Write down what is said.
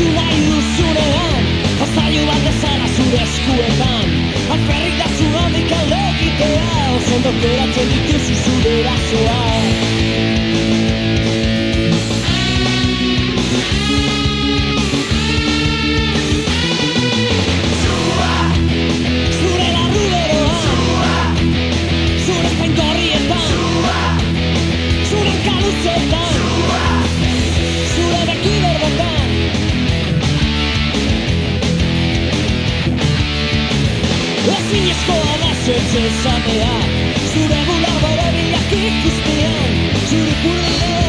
Entzun nahi duzunean, jostailu bat bezala zure eskuetan. Alferrik da zugatik alde egitea, oso ondo geratzen dituzu zure erasoa. Zure larruberoan, zure zainkorrietan, zure kaluzetan, zure beki berbetan. Ezinezkoa da zetz esatea, zure bular bere bilak ikustean, zure purrile